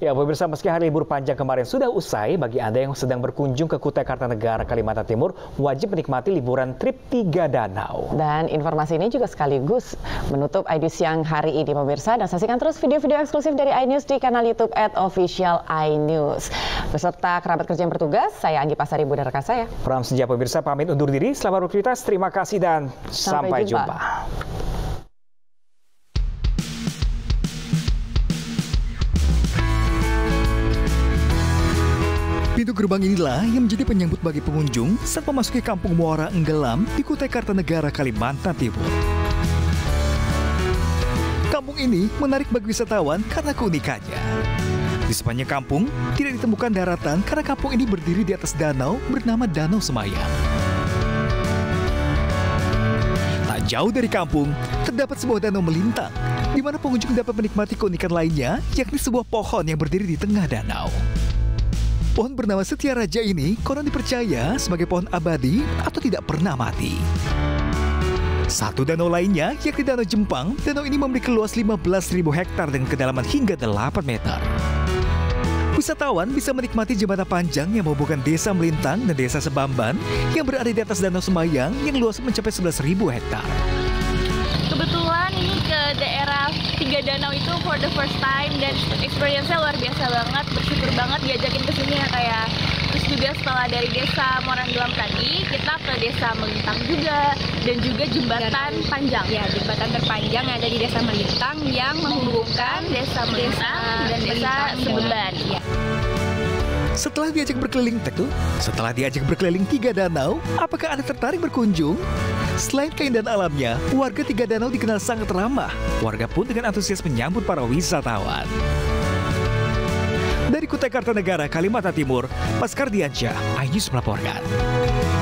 Ya, pemirsa, meski hari libur panjang kemarin sudah usai, bagi Anda yang sedang berkunjung ke Kutai Kartanegara, Kalimantan Timur, wajib menikmati liburan trip 3 danau. Dan informasi ini juga sekaligus menutup iNews siang hari ini, pemirsa. Dan saksikan terus video-video eksklusif dari iNews di kanal YouTube @officialinews. Beserta kerabat kerja yang bertugas, saya Anggi Pasari, Bunda rekan saya. Pram Senja, pemirsa, pamit undur diri. Selamat beraktivitas, terima kasih dan sampai jumpa. Pintu gerbang inilah yang menjadi penyambut bagi pengunjung saat memasuki Kampung Muara Enggelam di Kutai Kartanegara, Kalimantan Timur. Kampung ini menarik bagi wisatawan karena keunikannya. Di sepanjang kampung tidak ditemukan daratan karena kampung ini berdiri di atas danau bernama Danau Semayang. Tak jauh dari kampung terdapat sebuah danau melintang, di mana pengunjung dapat menikmati keunikan lainnya, yakni sebuah pohon yang berdiri di tengah danau. Pohon bernama Setia Raja ini konon dipercaya sebagai pohon abadi atau tidak pernah mati. Satu danau lainnya, yakni Danau Jempang, danau ini memiliki luas 15.000 hektar dengan kedalaman hingga 8 meter. Wisatawan bisa menikmati jembatan panjang yang menghubungkan Desa Melintang dan Desa Sebamban yang berada di atas Danau Semayang yang luas mencapai 11.000 hektar. Kebetulan ini ke daerah 3 danau itu for the first time dan experience-nya luar biasa banget, bersyukur banget diajakin ke sini ya kayak. Terus juga setelah dari Desa Muara Enggelam tadi, kita ke Desa Melintang juga dan juga jembatan panjang. Ya, jembatan terpanjang yang ada di Desa Melintang yang menghubungkan Desa Melintang dan Desa Sebamban. Ya. Setelah diajak berkeliling 3 danau, apakah Anda tertarik berkunjung? Selain keindahan alamnya, warga 3 danau dikenal sangat ramah. Warga pun dengan antusias menyambut para wisatawan. Dari Kutai Kartanegara, Kalimantan Timur, Mas Kardiansyah, iNews melaporkan.